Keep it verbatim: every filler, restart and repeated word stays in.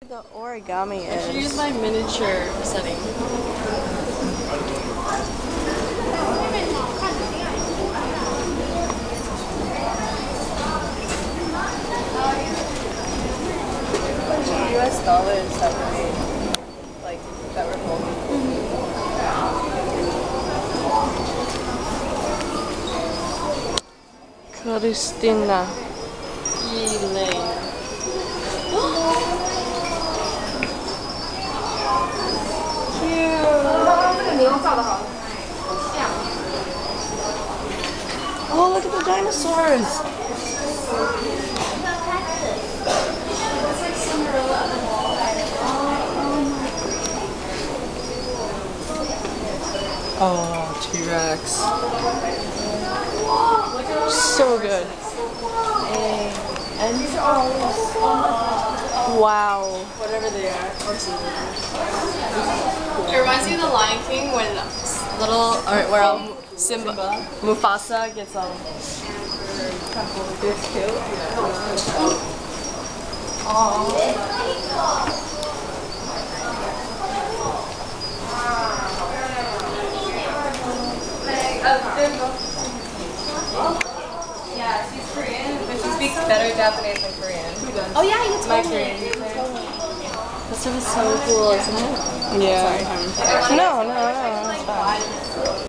the origami is. I should use my miniature setting. U S dollars that were made, like, that were folded. Christina. Elaine. Oh, look at the dinosaurs! Oh, T-Rex. So good. And these are all Wow. whatever they are. It reminds me of the Lion King when little, or where um, Simba, Mufasa gets um. This cute. Yeah, she's Korean, but she speaks better Japanese than Korean. Oh yeah, you told My me. Korean. You told me. That stuff is so cool, isn't it? Yeah. Sorry. No, no, no, it's fine.